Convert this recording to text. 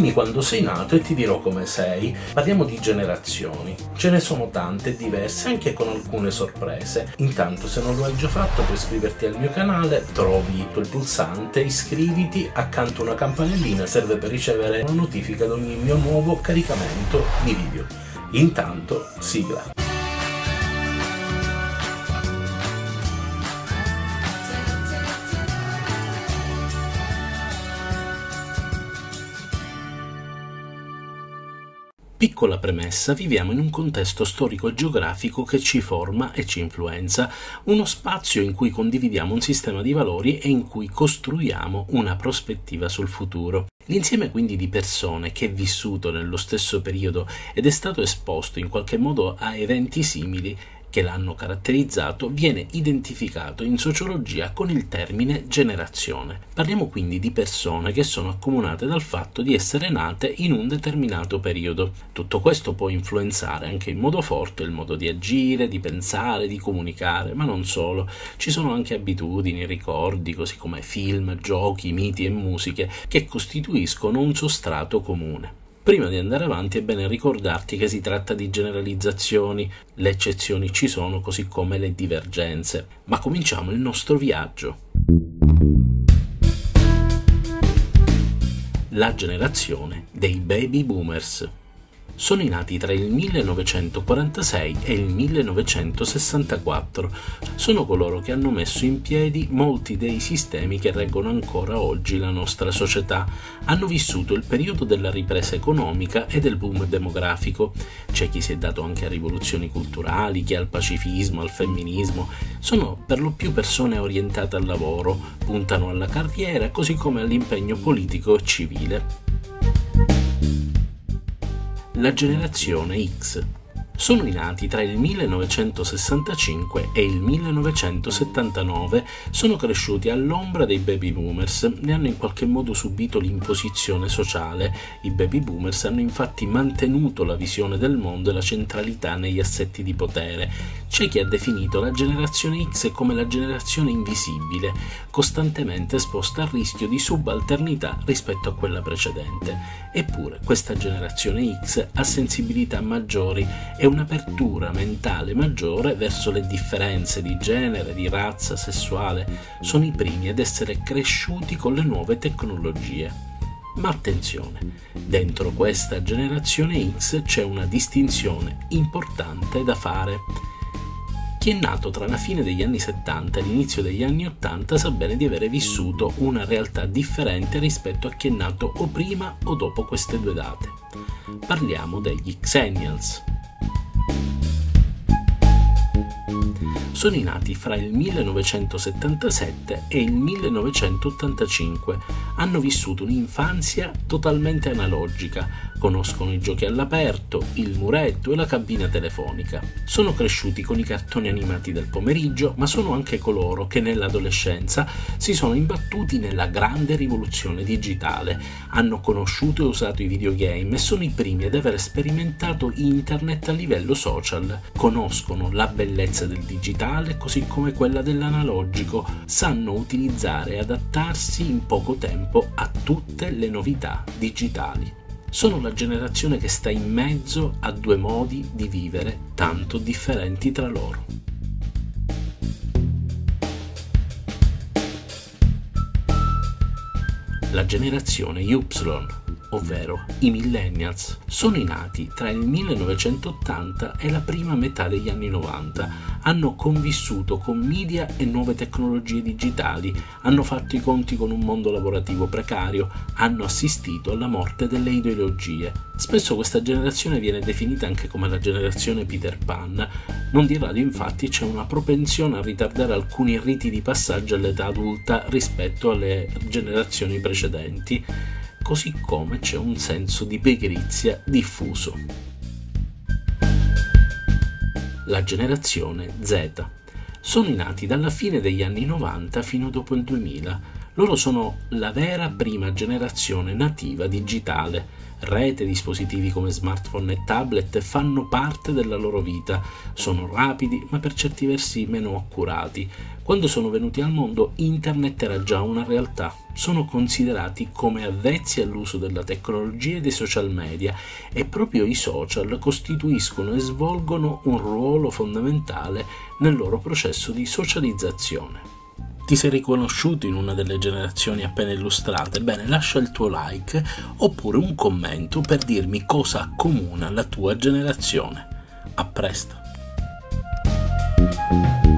Dimmi quando sei nato e ti dirò come sei. Parliamo di generazioni. Ce ne sono tante, diverse, anche con alcune sorprese. Intanto, se non lo hai già fatto, puoi iscriverti al mio canale, trovi quel pulsante, iscriviti, accanto una campanellina, serve per ricevere una notifica ad ogni mio nuovo caricamento di video. Intanto, sigla. Piccola premessa, viviamo in un contesto storico e geografico che ci forma e ci influenza, uno spazio in cui condividiamo un sistema di valori e in cui costruiamo una prospettiva sul futuro. L'insieme quindi di persone che è vissuto nello stesso periodo ed è stato esposto in qualche modo a eventi simili che l'hanno caratterizzato viene identificato in sociologia con il termine generazione. Parliamo quindi di persone che sono accomunate dal fatto di essere nate in un determinato periodo. Tutto questo può influenzare anche in modo forte il modo di agire, di pensare, di comunicare, ma non solo. Ci sono anche abitudini, ricordi, così come film, giochi, miti e musiche che costituiscono un sostrato comune. Prima di andare avanti è bene ricordarti che si tratta di generalizzazioni, le eccezioni ci sono così come le divergenze. Ma cominciamo il nostro viaggio. La generazione dei baby boomers. Sono nati tra il 1946 e il 1964. Sono coloro che hanno messo in piedi molti dei sistemi che reggono ancora oggi la nostra società. Hanno vissuto il periodo della ripresa economica e del boom demografico. C'è chi si è dato anche a rivoluzioni culturali, chi al pacifismo, al femminismo. Sono per lo più persone orientate al lavoro, puntano alla carriera così come all'impegno politico e civile. La generazione X. Sono nati tra il 1965 e il 1979, sono cresciuti all'ombra dei baby boomers, ne hanno in qualche modo subito l'imposizione sociale. I baby boomers hanno infatti mantenuto la visione del mondo e la centralità negli assetti di potere. C'è chi ha definito la generazione X come la generazione invisibile, costantemente esposta al rischio di subalternità rispetto a quella precedente. Eppure questa generazione X ha sensibilità maggiori e un'apertura mentale maggiore verso le differenze di genere, di razza, sessuale. Sono i primi ad essere cresciuti con le nuove tecnologie. Ma attenzione, dentro questa generazione X c'è una distinzione importante da fare. Chi è nato tra la fine degli anni 70 e l'inizio degli anni 80 sa bene di avere vissuto una realtà differente rispetto a chi è nato o prima o dopo queste due date. Parliamo degli Xennials. Sono nati fra il 1977 e il 1985. Hanno vissuto un'infanzia totalmente analogica, conoscono i giochi all'aperto, il muretto e la cabina telefonica. Sono cresciuti con i cartoni animati del pomeriggio, ma sono anche coloro che nell'adolescenza si sono imbattuti nella grande rivoluzione digitale. Hanno conosciuto e usato i videogame e sono i primi ad aver sperimentato internet a livello social. Conoscono la bellezza del digitale così come quella dell'analogico, sanno utilizzare e adattarsi in poco tempo a tutte le novità digitali. Sono la generazione che sta in mezzo a due modi di vivere tanto differenti tra loro. La generazione Y, ovvero i millennials, sono nati tra il 1980 e la prima metà degli anni 90, hanno convissuto con media e nuove tecnologie digitali, hanno fatto i conti con un mondo lavorativo precario, hanno assistito alla morte delle ideologie. Spesso questa generazione viene definita anche come la generazione Peter Pan. Non di rado infatti c'è una propensione a ritardare alcuni riti di passaggio all'età adulta rispetto alle generazioni precedenti, così come c'è un senso di pigrizia diffuso. La generazione Z. Sono nati dalla fine degli anni 90 fino dopo il 2000. Loro sono la vera prima generazione nativa digitale. Rete, dispositivi come smartphone e tablet fanno parte della loro vita, sono rapidi ma per certi versi meno accurati. Quando sono venuti al mondo, internet era già una realtà. Sono considerati come avvezzi all'uso della tecnologia e dei social media e proprio i social costituiscono e svolgono un ruolo fondamentale nel loro processo di socializzazione. Ti sei riconosciuto in una delle generazioni appena illustrate? Bene, lascia il tuo like oppure un commento per dirmi cosa accomuna la tua generazione. A presto!